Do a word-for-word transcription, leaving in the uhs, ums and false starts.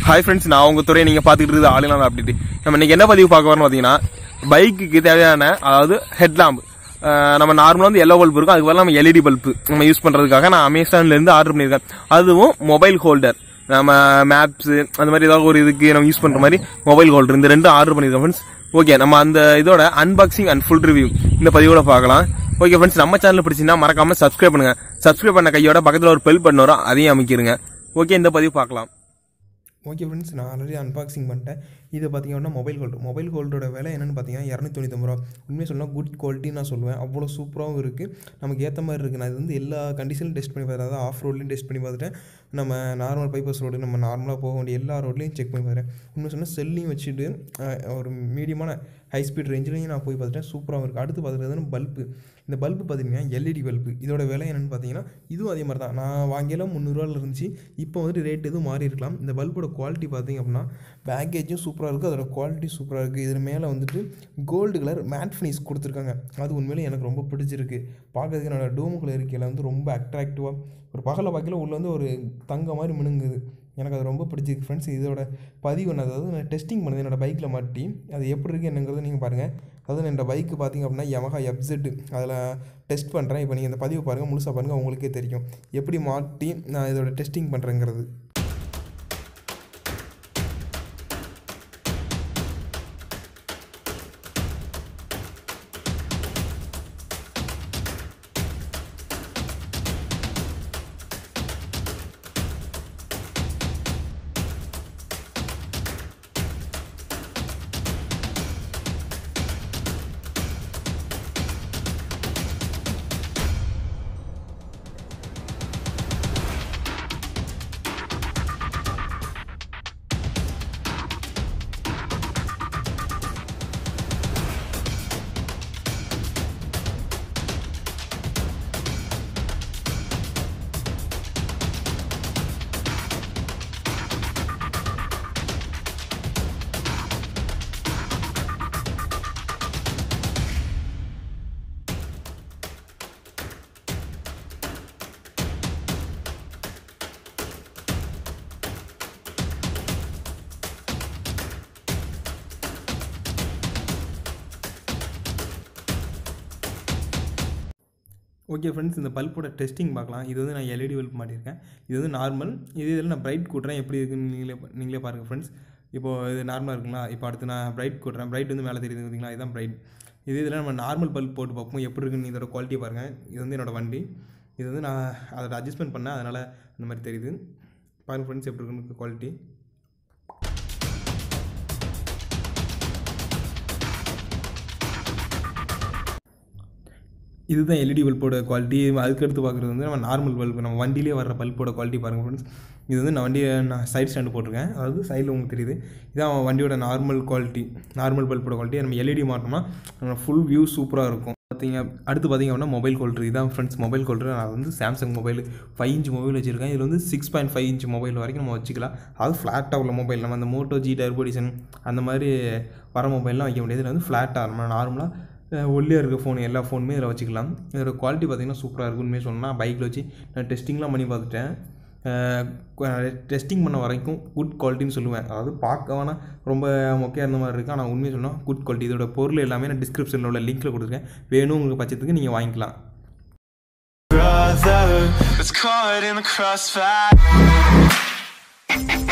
Hi friends, நான் உங்க துறை நீங்க பாத்துக்கிட்டு இருக்குது ஆளுநர் அப்டேட். நம்ம இன்னைக்கு என்ன பதிவு பார்க்க வரோம்னு பாத்தீங்கன்னா பைக்குக்கு தேவையான அதாவது ஹெட் லாம்ப் நம்ம நார்மலா வந்து எல்லோ பல்ப் இருக்கும் அதுக்கு பதிலா நம்ம எல்இடி பல்ப் நம்ம யூஸ் பண்றதுக்காக நான் அமேசான்ல இருந்து ஆர்டர் பண்ணிருக்கேன். அதுவும் மொபைல் ஹோல்டர் நம்ம மேப்ஸ் அந்த மாதிரி ஏதாவது ஒரு இதுக்கு நம்ம யூஸ் பண்ற மாதிரி மொபைல் ஹோல்டர் இந்த ரெண்டும் ஆர்டர் பண்ணிருக்கேன் ஃப்ரெண்ட்ஸ். ஓகே, நம்ம அந்த இதோட அன்பாக்சிங் அண்ட் ஃபுல் ரிவ்யூ இந்த பதிவோட பார்க்கலாம். ஓகே ஃப்ரெண்ட்ஸ், நம்ம சேனல் பிடிச்சிருந்தா மறக்காம சப்ஸ்கிரைப் பண்ணுங்க. சப்ஸ்கிரைப் பண்ண கையோட பக்கத்துல ஒரு பெல் பட்டன் வரும், அதையும் அமைக்கிருங்க. ஓகே, இந்த பதிவு பார்க்கலாம். ஓகே ஃப்ரெண்ட்ஸ், நான் ஆல்ரெடி அன்பாக்சிங் பண்ணிட்டேன். இதை பார்த்தீங்கன்னா மொபைல் ஹோல்டர் மொபைல் ஹோல்டரோட விலை என்னென்னு பார்த்தீங்கன்னா இரநூத்தி தொண்ணூத்தொம்பது ரூபா. உண்மையாக சொன்னால் குட் குவாலிட்டின்னு நான் சொல்லுவேன். அவ்வளோ சூப்பராகவும் இருக்குது, நமக்கு ஏற்ற மாதிரி இருக்குது. நான் இது வந்து எல்லா கண்டிஷனும் டெஸ்ட் பண்ணி பார்த்தேன். அதாவது ஆஃப் ரோட்லேயும் டெஸ்ட் பண்ணி பார்த்துட்டேன், நம்ம நார்மல் பைப்பர்ஸ் ரோடு நம்ம நார்மலாக போக வேண்டிய எல்லா ரோட்லேயும் செக் பண்ணி பார்த்துட்டேன். உண்மையாக சொன்னால் செல்லையும் வச்சுட்டு ஒரு மீடியமான ஹை ஸ்பீட் ரேஞ்சிலையும் நான் போய் பார்த்துட்டேன். சூப்பராகவும் இருக்குது. அடுத்து பார்த்துட்டு பல்பு. இந்த பல்பு பார்த்தீங்கன்னா எல்இடி பல்பு. இதோட விலை என்னென்னு பார்த்தீங்கன்னா இதுவும் அதே மாதிரி தான். நான் வாங்கியெல்லாம் முந்நூறுரூவாவில் இருந்துச்சு. இப்போ வந்துட்டு ரேட் எதுவும் மாறி இருக்கலாம். இந்த பல்போட குவாலிட்டி பார்த்திங்க அப்படின்னா பேக்கேஜும் சூப்பராக இருக்குது, அதோட குவாலிட்டி சூப்பராக இருக்குது. இதில் மேலே வந்துட்டு கோல்டு கலர் மேட் ஃபினிஷ் கொடுத்துருக்காங்க. அது உண்மையிலே எனக்கு ரொம்ப பிடிச்சிருக்கு. பார்க்கறதுக்கு என்னோடய டோமுக்குள்ள இருக்கையில் வந்து ரொம்ப அட்ராக்டிவாக ஒரு பகலை பார்க்கல உள்ள வந்து ஒரு தங்க மாதிரி மினுங்குது. எனக்கு அது ரொம்ப பிடிச்சிருக்கு ஃப்ரெண்ட்ஸ். இதோட பதிவு என்ன, அதாவது நான் டெஸ்டிங் பண்ணுது என்னோடய பைக்கில் மாட்டி அது எப்படி இருக்குது என்னங்கிறது நீங்கள் பாருங்கள். அதாவது என்னோடய பைக்கு பார்த்திங்க அப்படின்னா யமஹா எஃப்செட் அதில் டெஸ்ட் பண்ணுறேன். இப்போ நீங்கள் இந்த பதிவு பாருங்கள், முழுசாக பாருங்கள், உங்களுக்கே தெரியும் எப்படி மாட்டி நான் இதோட டெஸ்டிங் பண்ணுறேங்கிறது. ஓகே ஃப்ரெண்ட்ஸ், இந்த பல்போட டெஸ்டிங் பார்க்கலாம். இது வந்து நான் எல்இடி பல்ப் மாட்டியிருக்கேன். இது வந்து நார்மல். இது இதில் நான் பிரைட் கூட்டுறேன், எப்படி இருக்குன்னு நீங்களே நீங்களே பாருங்கள் ஃப்ரெண்ட்ஸ். இப்போது இது நார்மலாக இருக்குங்களா? இப்போ அடுத்து நான் பிரைட் கூட்டுறேன். பிரைட் வந்து மேலே தெரியுது பார்த்தீங்களா? இதுதான் பிரைட். இது இதில் நம்ம நார்மல் பல்ப் போட்டு பார்ப்போம் எப்படி இருக்குன்னு. இதோட குவாலிட்டி பாருங்கள். இது வந்து என்னோடய வண்டி. இது வந்து நான் அதோட அட்ஜஸ்ட்மெண்ட் பண்ணேன், அதனால் இந்த மாதிரி தெரியுது. பாருங்கள் ஃப்ரெண்ட்ஸ் எப்படி இருக்குன்னு குவாலிட்டி. இதுதான் எல்இடி பல்போட குவாலிட்டி. அதுக்கடுத்து பார்க்குறது வந்து நம்ம நார்மல் பல்ப், நம்ம வண்டியிலே வர்ற பல்போட குவாலிட்டி பாருங்கள் ஃப்ரெண்ட்ஸ். இது வந்து நான் வண்டியை நான் சைட் ஸ்டாண்டு போட்டிருக்கேன், அதாவது சைடில் உங்களுக்கு தெரியுது. இதான் வண்டியோட நார்மல் குவாலிட்டி, நார்மல் பல்போட குவாலிட்டி. நம்ம எல்இடி மாட்டோம்னா நம்ம ஃபுல் வியூ சூப்பராக இருக்கும். பார்த்தீங்க அடுத்து பார்த்திங்க அப்படின்னா மொபைல் ஹோல்டர். இதான் ஃப்ரெண்ட்ஸ் மொபைல் ஹோல்டர். நான் வந்து Samsung mobile five inch mobile வச்சுருக்கேன். இதில் வந்து six point five inch mobile வரைக்கும் நம்ம வச்சுக்கலாம். அதாவது ஃப்ளாட்டாக உள்ள மொபைல், நம்ம அந்த மோட்டோ ஜி டர்போ எடிஷன் அந்த மாதிரி வர மொபைல்லாம் வைக்க முடியாது. இதில் வந்து ஃப்ளாட்டாக நம்ம நார்மலாக ஒல்லியாக இருக்க ஃபோன் எல்லா ஃபோனுமே இதில் வச்சுக்கலாம். இதோட குவாலிட்டி பார்த்திங்கன்னா சூப்பராக இருக்கும். உண்மையாக சொன்னால் பைக்கில் வச்சு நான் டெஸ்டிங்லாம் பண்ணி பார்த்துட்டேன். டெஸ்டிங் பண்ண வரைக்கும் குட் குவாலிட்டின்னு சொல்லுவேன். அதாவது பார்க்க வேணால் ரொம்ப மொக்கையாக இருந்த மாதிரி இருக்குது, ஆனால் உண்மையாக சொன்னால் குட் குவாலிட்டி. இதோட பொருள் எல்லாமே நான் டிஸ்கிரிப்ஷனில் உள்ள லிங்க்கில் கொடுத்துருக்கேன். வேணும் உங்களுக்கு பட்சத்துக்கு நீங்கள் வாங்கிக்கலாம். Brother, it's caught in the crossfire.